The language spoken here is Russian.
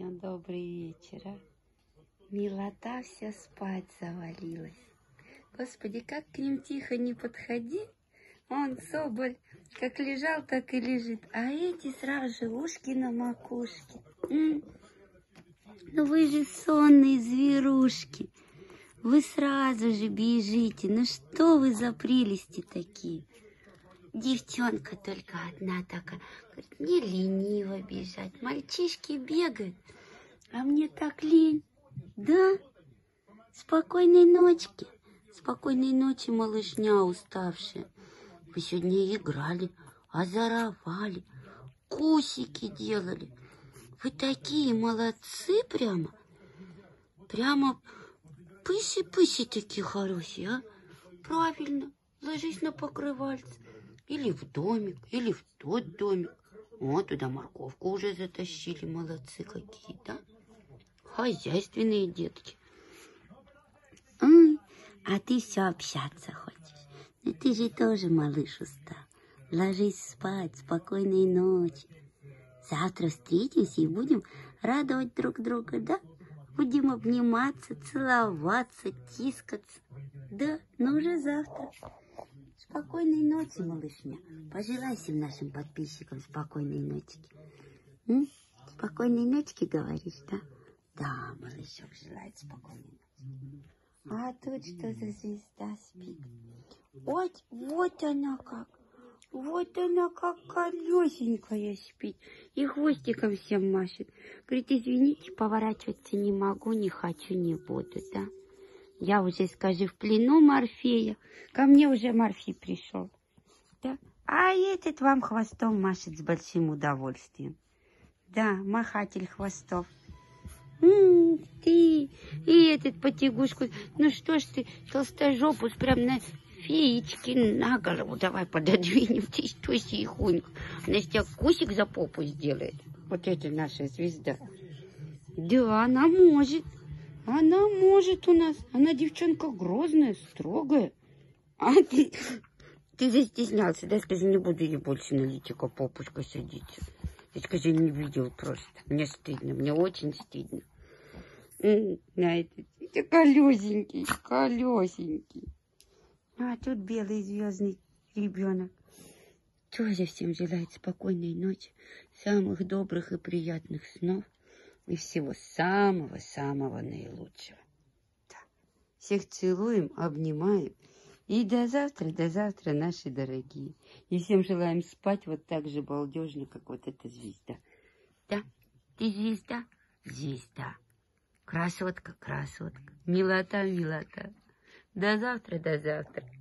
Всем добрый вечер. А? Милота вся спать завалилась. Господи, как к ним тихо не подходи. Он, соболь, как лежал, так и лежит. А эти сразу же ушки на макушке. Ну вы же сонные зверушки. Вы сразу же бежите. Ну что вы за прелести такие? Девчонка только одна такая. Говорит, мне лениво бежать. Мальчишки бегают, а мне так лень. Да? Спокойной ночки. Спокойной ночи, малышня уставшая. Вы сегодня играли, озоровали, кусики делали. Вы такие молодцы прямо. Прямо пыси-пыси такие хорошие, а? Правильно, ложись на покрывальце. Или в домик, или в тот домик. О, туда морковку уже затащили. Молодцы какие, да? Хозяйственные детки. А ты все общаться хочешь. Ну ты же тоже, малыш, устал. Ложись спать, спокойной ночи. Завтра встретимся и будем радовать друг друга, да? Будем обниматься, целоваться, тискаться. Да, но уже завтра. Спокойной ночи, малышня. Пожелай всем нашим подписчикам спокойной ночки. Спокойной ночки, говоришь, да? Да, малышок желает спокойной ночи. А тут что за звезда спит? Вот она как. Вот она как колесенькая спит. И хвостиком всем машет. Говорит, извините, поворачиваться не могу, не хочу, не буду, да? Я уже, скажи, в плену Морфея. Ко мне уже Морфей пришел. Да? А этот вам хвостом машет с большим удовольствием. Да, махатель хвостов. Ты и этот потягушку. Ну что ж ты, толстожопус, прям на феечки на голову. Давай пододвинем. Ты что, тихонько. Она с тебя кусик за попу сделает. Вот это наша звезда. Да, она может. Она может у нас. Она девчонка грозная, строгая. А ты застеснялся, да? Скажи, не буду ей больше на личико попушкой садиться. Ты скажи, не видел просто. Мне стыдно, мне очень стыдно. На это колесенький, колесенький. А тут белый звездный ребенок. Тоже всем желает спокойной ночи, самых добрых и приятных снов. И всего самого-самого наилучшего. Да. Всех целуем, обнимаем. И до завтра, наши дорогие. И всем желаем спать вот так же балдежно, как вот эта звезда. Да? Ты звезда? Звезда. Красотка, красотка. Милота, милота. До завтра, до завтра.